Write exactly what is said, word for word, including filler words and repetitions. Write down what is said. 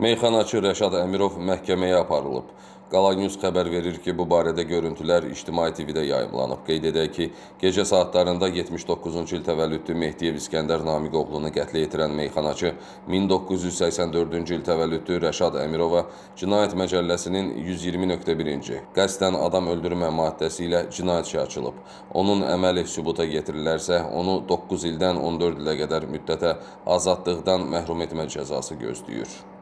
Meyxanaçı Rəşad Əmirov məhkəməyə aparılıb. Qala News xəbər verir ki, bu barədə görüntülər İctimai T V-də yayımlanıb. Qeyd edək ki, gecə saatlarında yetmiş doqquzuncu il təvəllüdlü Mehdiyev İskəndər Namiq oğlunu qətlə yetirən meyxanaçı min doqquz yüz səksən dördüncü il təvəllüdlü Rəşad Əmirova Cinayət Məcəlləsinin yüz iyirmi nöqtə birinci qəsdən adam öldürmə maddəsi ilə cinayət işi açılıb. Onun əməli sübuta getirilərsə, onu doqquz ildən on dörd ilə qədər müddətə azadlıqdan məhrum etmə cəzası gözləyir.